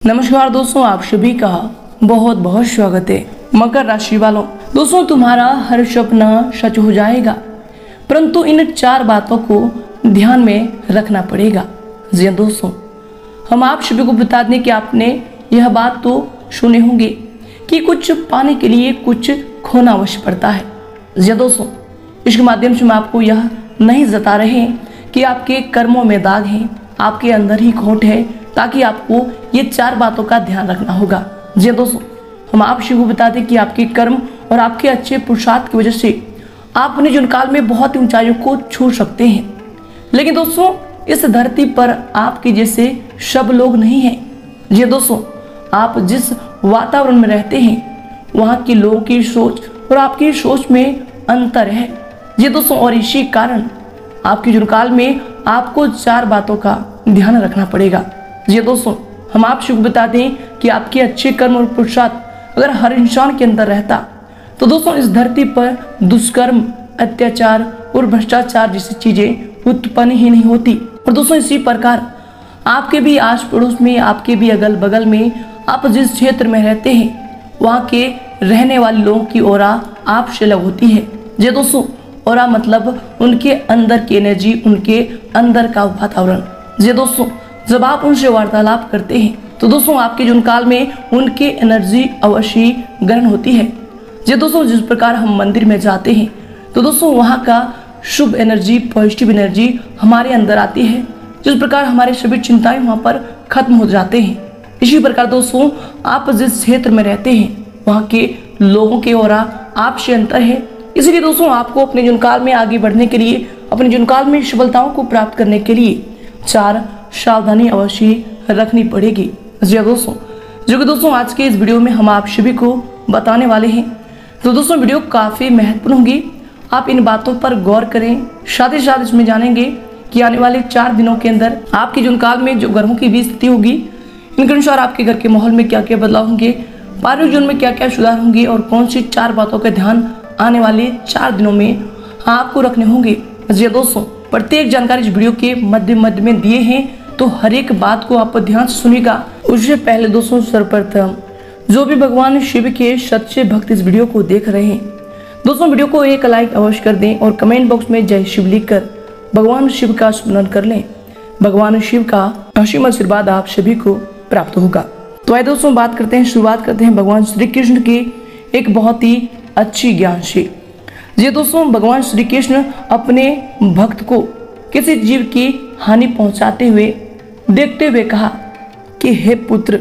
नमस्कार दोस्तों, आप सभी का बहुत बहुत स्वागत है। मकर राशि वालों, दोस्तों तुम्हारा हर सपना सच हो जाएगा, परंतु इन 4 बातों को ध्यान में रखना पड़ेगा। जी दोस्तों, हम आप सभी को बता दें कि आपने यह बात तो सुने होंगे कि कुछ पाने के लिए कुछ खोना अवश्य पड़ता है। जी दोस्तों, इसके माध्यम से हम आपको यह नहीं जता रहे हैं कि आपके कर्मों में दाग है, आपके अंदर ही खोट है, ताकि आपको ये 4 बातों का ध्यान रखना होगा। जी दोस्तों, हम आप सभी को बता दें कि आपके कर्म और आपके अच्छे पुरुषार्थ की वजह से आप अपने जीवन काल में बहुत ही ऊंचाइयों को छू सकते हैं। लेकिन दोस्तों, इस धरती पर आपके जैसे सब लोग नहीं हैं। जी दोस्तों, आप जिस वातावरण में रहते हैं वहाँ के लोगों की सोच और आपकी सोच में अंतर है। जी दोस्तों, और इसी कारण आपके जीवन काल में आपको 4 बातों का ध्यान रखना पड़ेगा। जी दोस्तों, हम आप सबको बता दें कि आपके अच्छे कर्म और पुरुषार्थ अगर हर इंसान के अंदर रहता तो दोस्तों इस धरती पर दुष्कर्म, अत्याचार और भ्रष्टाचार जैसी चीजें उत्पन्न ही नहीं होती। और दोस्तों इसी प्रकार आपके भी आस पड़ोस में, आपके भी अगल बगल में, आप जिस क्षेत्र में रहते हैं वहाँ के रहने वाले लोगों की ऑरा आपसे अलग होती है। जी दोस्तों, ऑरा मतलब उनके अंदर की एनर्जी, उनके अंदर का वातावरण। जी दोस्तों, जब आप उनसे वार्तालाप करते हैं तो दोस्तों आपके जीवन काल में उनके एनर्जी अवश्य ग्रहण होती है। जी दोस्तों, जिस प्रकार हम मंदिर में जाते हैं तो दोस्तों वहाँ का शुभ एनर्जी, पॉजिटिव एनर्जी हमारे अंदर आती है, जिस प्रकार हमारे सभी चिंताएं वहाँ पर खत्म हो जाते हैं। इसी प्रकार दोस्तों आप जिस क्षेत्र में रहते हैं वहाँ के लोगों के ऑरा आपसे अंतर है। इसलिए दोस्तों आपको अपने जीवन काल में आगे बढ़ने के लिए, अपने जीवन काल में सफलताओं को प्राप्त करने के लिए 4 सावधानी अवश्य रखनी पड़ेगी। जी दोस्तों, जो कि दोस्तों आज के इस वीडियो में हम आप सभी को बताने वाले हैं। तो दोस्तों वीडियो काफ़ी महत्वपूर्ण होगी, आप इन बातों पर गौर करें। साथ ही साथ इसमें जानेंगे कि आने वाले 4 दिनों के अंदर आपके जीवन काल में जो ग्रहों की भी स्थिति होगी, इनके अनुसार आपके घर के माहौल में क्या क्या बदलाव होंगे, पारिवारिक जीवन में क्या क्या सुधार होंगे और कौन सी 4 बातों का ध्यान आने वाले 4 दिनों में आपको रखने होंगे। जी दोस्तों, प्रत्येक जानकारी इस वीडियो के मध्य में दिए हैं, तो हर एक बात को आप ध्यान से सुनिएगा। उससे पहले दोस्तों सर्वप्रथम जो भी भगवान शिव के सच्चे भक्त इस वीडियो को देख रहे हैं दोस्तों वीडियो को एक लाइक अवश्य कर दें और कमेंट बॉक्स में जय शिव लिखकर भगवान शिव का स्मरण कर लें। भगवान शिव का असीम आशीर्वाद आप सभी को प्राप्त होगा। तो आइए दोस्तों शुरुआत करते हैं भगवान श्री कृष्ण की एक बहुत ही अच्छी ज्ञान से। जी दोस्तों, भगवान श्री कृष्ण अपने भक्त को किसी जीव की हानि पहुंचाते हुए देखते हुए कहा कि हे पुत्र,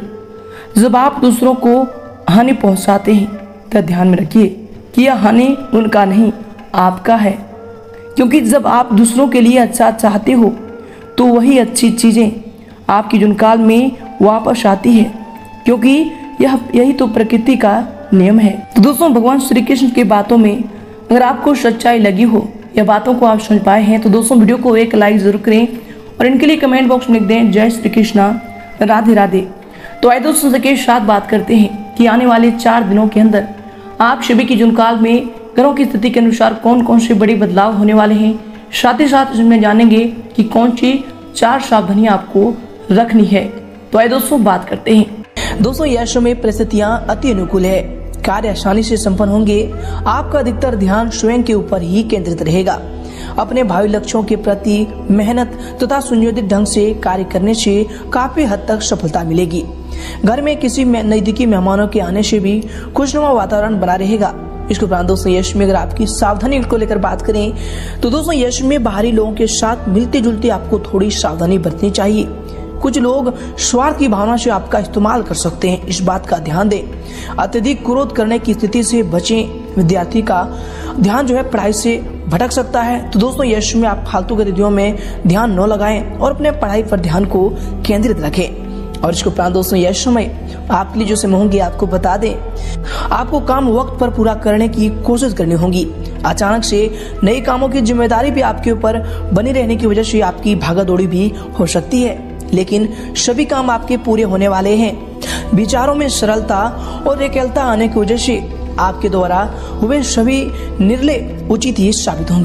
जब आप दूसरों को हानि पहुंचाते हैं तो ध्यान में रखिए कि यह हानि उनका नहीं आपका है, क्योंकि जब आप दूसरों के लिए अच्छा चाहते हो तो वही अच्छी चीज़ें आपके जीवन काल में वापस आती है, क्योंकि यही तो प्रकृति का नियम है। तो दोस्तों भगवान श्री कृष्ण की बातों में अगर आपको सच्चाई लगी हो या बातों को आप समझ पाए हैं तो दोस्तों वीडियो को एक लाइक जरूर करें और इनके लिए कमेंट बॉक्स में लिख दें जय श्री कृष्णा, राधे राधे। तो आइए दोस्तों के साथ बात करते हैं कि आने वाले 4 दिनों के अंदर आप सभी के जीवन काल में ग्रहों की स्थिति के अनुसार कौन कौन से बड़े बदलाव होने वाले हैं। साथ ही साथ इसमें जानेंगे कि कौन सी 4 सावधानी आपको रखनी है। तो आइए दोस्तों बात करते हैं। दोस्तों यह समय परिस्थितियां अति अनुकूल है, कार्य आसानी से संपन्न होंगे। आपका अधिकतर ध्यान स्वयं के ऊपर ही केंद्रित रहेगा। अपने भावी लक्ष्यों के प्रति मेहनत तथा सुनियोजित ढंग से कार्य करने से काफी हद तक सफलता मिलेगी। घर में किसी नजदीकी मेहमानों के आने से भी खुशनुमा वातावरण बना रहेगा। इसके उपरांत दोस्तों यश में अगर आपकी सावधानी को लेकर बात करें तो दोस्तों यश में बाहरी लोगों के साथ मिलते जुलते आपको थोड़ी सावधानी बरतनी चाहिए। कुछ लोग स्वार्थ की भावना से आपका इस्तेमाल कर सकते हैं, इस बात का ध्यान दें। अत्यधिक क्रोध करने की स्थिति से बचें। विद्यार्थी का ध्यान जो है पढ़ाई से भटक सकता है, तो दोस्तों यश में आप फालतू गतिविधियों में ध्यान न लगाएं और अपने पढ़ाई पर ध्यान को केंद्रित रखें। और इसके उपरांत दोस्तों यश समय आपके लिए जो समय होंगे आपको बता दें, आपको काम वक्त पर पूरा करने की कोशिश करनी होगी। अचानक से नए कामों की जिम्मेदारी भी आपके ऊपर बनी रहने की वजह से आपकी भागादौड़ी भी हो सकती है, लेकिन सभी काम आपके पूरे होने वाले हैं। विचारों में सरलता और एकलता आने की वजह से आपके द्वारा हुए सभी निर्णय उचित ही साबित होंगे।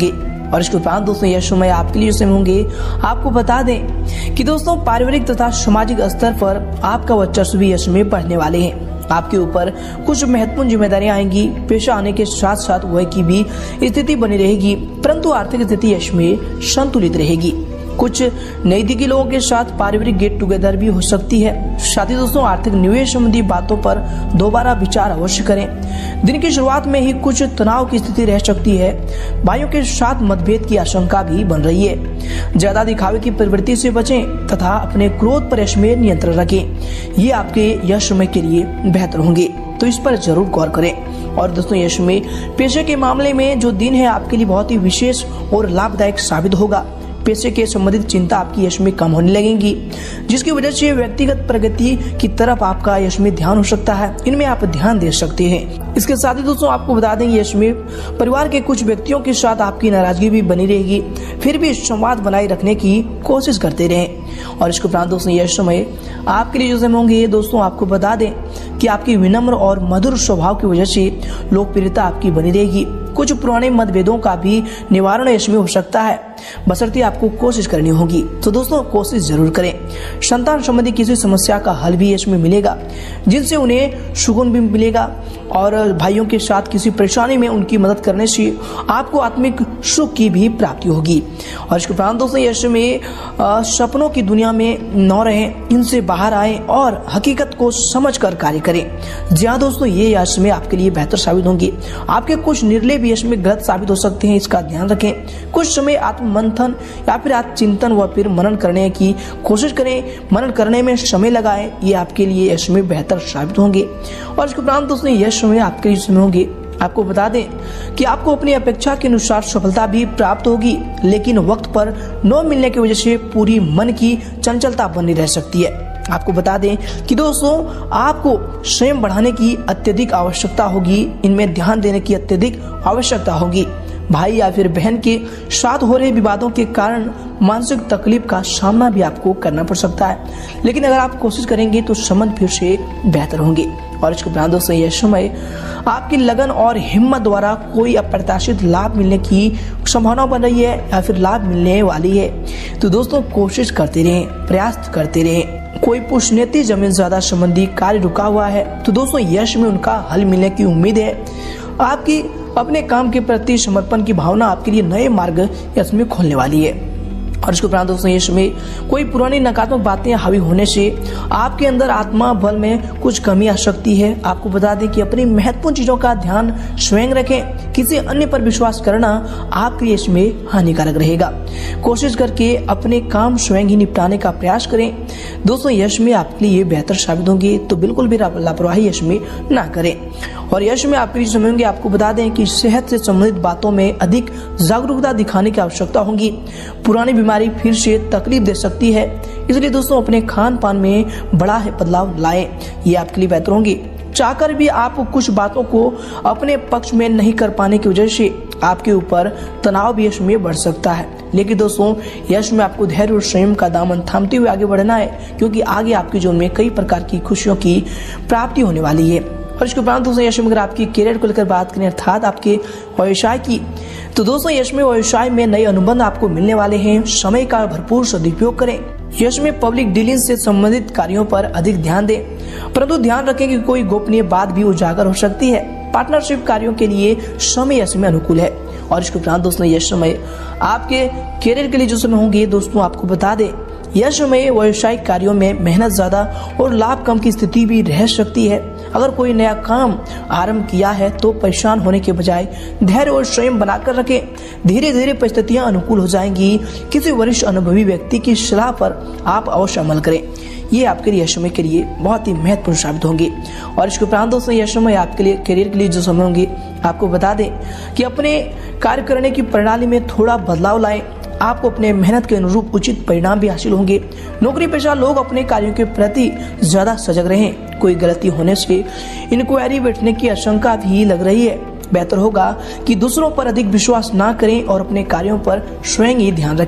और इसके उपरांत दोस्तों यह समय आपके लिए समय होंगे। आपको बता दें कि दोस्तों पारिवारिक तथा सामाजिक स्तर पर आपका वर्चस्व भी यह समय बढ़ने वाले हैं। आपके ऊपर कुछ महत्वपूर्ण जिम्मेदारियां आएंगी। पेशा आने के साथ साथ वह की भी स्थिति बनी रहेगी, परंतु आर्थिक स्थिति इसमें संतुलित रहेगी। कुछ नजदीकी लोगों के साथ पारिवारिक गेट टुगेदर भी हो सकती है। साथ ही दोस्तों आर्थिक निवेश संबंधी बातों पर दोबारा विचार अवश्य करें। दिन की शुरुआत में ही कुछ तनाव की स्थिति रह सकती है। भाइयों के साथ मतभेद की आशंका भी बन रही है। ज्यादा दिखावे की प्रवृत्ति से बचें तथा अपने क्रोध पर इसमें नियंत्रण रखें। ये आपके यश समय के लिए बेहतर होंगे, तो इस पर जरूर गौर करें। और दोस्तों यश में पेशे के मामले में जो दिन है आपके लिए बहुत ही विशेष और लाभदायक साबित होगा। पैसे के संबंधित चिंता आपकी यश में कम होने लगेगी, जिसकी वजह से व्यक्तिगत प्रगति की तरफ आपका यश में ध्यान हो सकता है। इनमें आप ध्यान दे सकते हैं। इसके साथ ही दोस्तों आपको बता दें यश में परिवार के कुछ व्यक्तियों के साथ आपकी नाराजगी भी बनी रहेगी, फिर भी संवाद बनाए रखने की कोशिश करते रहें। और इसके उपरांत दोस्तों यह समय आपके लिए जो समय होंगे दोस्तों आपको बता दें कि आपकी विनम्र और मधुर स्वभाव की वजह से लोकप्रियता आपकी बनी रहेगी। कुछ पुराने मतभेदों का भी निवारण इसमें हो सकता है, बशर्ते आपको कोशिश करनी होगी। तो दोस्तों कोशिश जरूर करें। संतान संबंधी किसी समस्या का हल भी इसमें मिलेगा, जिनसे उन्हें सुकून भी मिलेगा। और भाइयों के साथ किसी परेशानी में उनकी मदद करने से आपको आत्मिक सुख की भी प्राप्ति होगी। और इसके उपरांत दोस्तों यश में सपनों की दुनिया में न रहें, इनसे बाहर आएं और हकीकत को समझकर कार्य करें। जी हाँ दोस्तों, ये यश में आपके लिए बेहतर साबित होंगे। आपके कुछ निर्णय भी यश में गलत साबित हो सकते हैं, इसका ध्यान रखें। कुछ समय आत्ममंथन या फिर आत्मचिंतन व फिर मनन करने की कोशिश करें। मनन करने में समय लगाएं, ये आपके लिए यश में बेहतर साबित होंगे। और इसके उपरांत दोस्तों यश में आपके लिए समय होंगे। आपको बता दें कि आपको अपनी अपेक्षा के अनुसार सफलता भी प्राप्त होगी, लेकिन वक्त पर न मिलने की वजह से पूरी मन की चंचलता बनी रह सकती है। आपको बता दें कि दोस्तों आपको स्वयं बढ़ाने की अत्यधिक आवश्यकता होगी। इनमें ध्यान देने की अत्यधिक आवश्यकता होगी। भाई या फिर बहन के साथ हो रहे विवादों के कारण मानसिक तकलीफ का सामना भी आपको करना पड़ सकता है, लेकिन अगर आप कोशिश करेंगे तो संबंध फिर से बेहतर होंगे। और इसके उपरांत दोस्तों यह समय आपकी लगन और हिम्मत द्वारा कोई अप्रत्याशित लाभ मिलने की संभावना बन रही है या फिर लाभ मिलने वाली है। तो दोस्तों कोशिश करते रहें, प्रयास करते रहें। कोई पुष्यनीति जमीन ज्यादा संबंधी कार्य रुका हुआ है तो दोस्तों यश में उनका हल मिलने की उम्मीद है। आपकी अपने काम के प्रति समर्पण की भावना आपके लिए नए मार्ग इसमें खोलने वाली है। और इसके उपरांत दोस्तों यश में कोई पुरानी नकारात्मक बातें हावी होने से आपके अंदर आत्मा बल में कुछ कमी आ सकती है। आपको बता दें कि अपनी महत्वपूर्ण चीजों का ध्यान स्वयं रखें। किसी अन्य पर विश्वास करना आपके लिए इसमें हानिकारक रहेगा। कोशिश करके अपने काम स्वयं ही निपटाने का प्रयास करें। दोस्तों यश में आपके लिए बेहतर साबित होंगे, तो बिल्कुल भी लापरवाही यश में ना करें। और यश में आपके लिए समय होंगे। आपको बता दें कि सेहत से संबंधित बातों में अधिक जागरूकता दिखाने की आवश्यकता होगी। पुरानी बीमारी फिर से तकलीफ दे सकती है, इसलिए दोस्तों अपने खान पान में बड़ा बदलाव लाएं, ये आपके लिए बेहतर होंगे। चाहकर भी आप कुछ बातों को अपने पक्ष में नहीं कर पाने की वजह से आपके ऊपर तनाव भी यश में बढ़ सकता है, लेकिन दोस्तों यश में आपको धैर्य और संयम का दामन थामते हुए आगे बढ़ना है, क्योंकि आगे आपके जीवन में कई प्रकार की खुशियों की प्राप्ति होने वाली है। और इसके उपरांत दोस्तों यश में अगर आपकी करियर को लेकर बात करें अर्थात आपके व्यवसाय की, तो दोस्तों यश में व्यवसाय में नए अनुबंध आपको मिलने वाले हैं। समय का भरपूर सदुपयोग करें। यश में पब्लिक डीलिंग से संबंधित कार्यों पर अधिक ध्यान दें, परंतु ध्यान रखें कि कोई गोपनीय बात भी उजागर हो सकती है। पार्टनरशिप कार्यों के लिए समय यश में अनुकूल है। और इसके उपरांत दोस्तों यश समय आपके करियर के लिए जो समय होंगे दोस्तों आपको बता दें यह समय व्यावसायिक कार्यों में मेहनत ज्यादा और लाभ कम की स्थिति भी रह सकती है। अगर कोई नया काम आरंभ किया है तो परेशान होने के बजाय धैर्य और संयम बनाकर रखें। धीरे धीरे परिस्थितियां अनुकूल हो जाएंगी। किसी वरिष्ठ अनुभवी व्यक्ति की सलाह पर आप अवश्य अमल करें, ये आपके लिए समय के लिए बहुत ही महत्वपूर्ण साबित होंगे। और इसके उपरांत दोस्तों यह समय आपके लिए करियर के लिए जो समय होंगे आपको बता दें कि अपने कार्य करने की प्रणाली में थोड़ा बदलाव लाएं। आपको अपने मेहनत के अनुरूप उचित परिणाम भी हासिल होंगे। नौकरी पेशा लोग अपने कार्यों के प्रति ज्यादा सजग रहें। कोई गलती होने से इंक्वायरी बैठने की आशंका भी लग रही है। बेहतर होगा कि दूसरों पर अधिक विश्वास ना करें और अपने कार्यों पर स्वयं ही ध्यान रखें।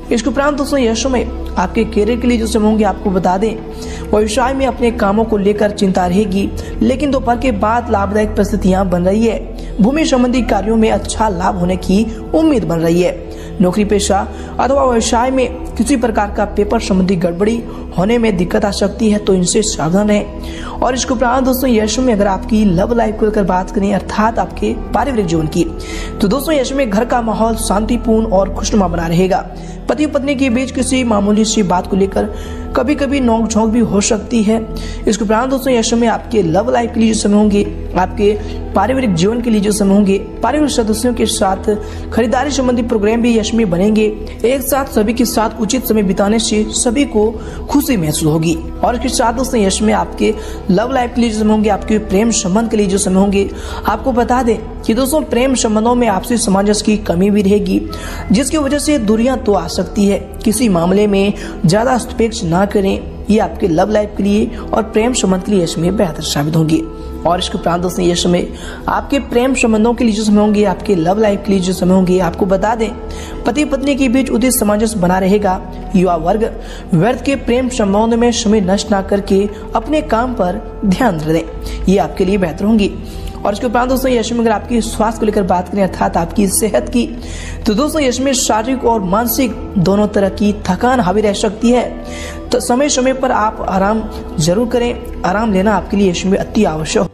इसके उपरांत दोस्तों यह समय आपके करियर के लिए जो समय होंगे आपको बता दें, व्यवसाय में अपने कामों को लेकर चिंता रहेगी, लेकिन दोपहर के बाद लाभदायक परिस्थितियां बन रही है। भूमि संबंधी कार्यों में अच्छा लाभ होने की उम्मीद बन रही है। नौकरी पेशा अथवा व्यवसाय में किसी प्रकार का पेपर संबंधी गड़बड़ी होने में दिक्कत आ सकती है, तो इनसे सावधान रहें। और इसके उपरांत दोस्तों यश में अगर आपकी लव लाइफ को लेकर बात करें अर्थात आपके पारिवारिक जीवन की, तो दोस्तों यश में घर का माहौल शांतिपूर्ण और खुशनुमा बना रहेगा। पति पत्नी के बीच किसी मामूली सी बात को लेकर कभी कभी नोक झोंक भी हो सकती है। इसके उपरांत दोस्तों यश में आपके लव लाइफ के लिए जो समय होंगे, आपके पारिवारिक जीवन के लिए जो समय होंगे, पारिवारिक सदस्यों के साथ खरीदारी संबंधी प्रोग्राम भी यश में बनेंगे। एक साथ सभी के साथ उचित समय बिताने से सभी को खुशी महसूस होगी। और इसके साथ दोस्तों यश में आपके लव लाइफ के लिए जो समय होंगे, आपके प्रेम संबंध के लिए जो समय होंगे, आपको बता दें कि दोस्तों प्रेम संबंधों में आपसी सामंजस्य की कमी भी रहेगी, जिसकी वजह से दूरियां तो आ सकती है। किसी मामले में ज्यादा हस्तक्षेप ना करें, ये आपके लव लाइफ के लिए और प्रेम संबंध के लिए यश में बेहतर साबित होंगे। और इसके उपरांत दोस्तों यश में आपके प्रेम संबंधों के लिए जो समय होंगे, आपके लव लाइफ के लिए जो समय होंगे, आपको बता दें पति पत्नी के बीच उचित सामंजस्य बना रहेगा। युवा वर्ग व्यर्थ के प्रेम संबंधों में समय नष्ट ना करके अपने काम पर ध्यान दें, ये आपके लिए बेहतर होंगी। और इसके उपरांत दोस्तों यश में अगर आपकी स्वास्थ्य को लेकर बात करें अर्थात आपकी सेहत की, तो दोस्तों यश में शारीरिक और मानसिक दोनों तरह की थकान हावी रह सकती है, तो समय समय पर आप आराम जरूर करें। आराम लेना आपके लिए यश में अति आवश्यक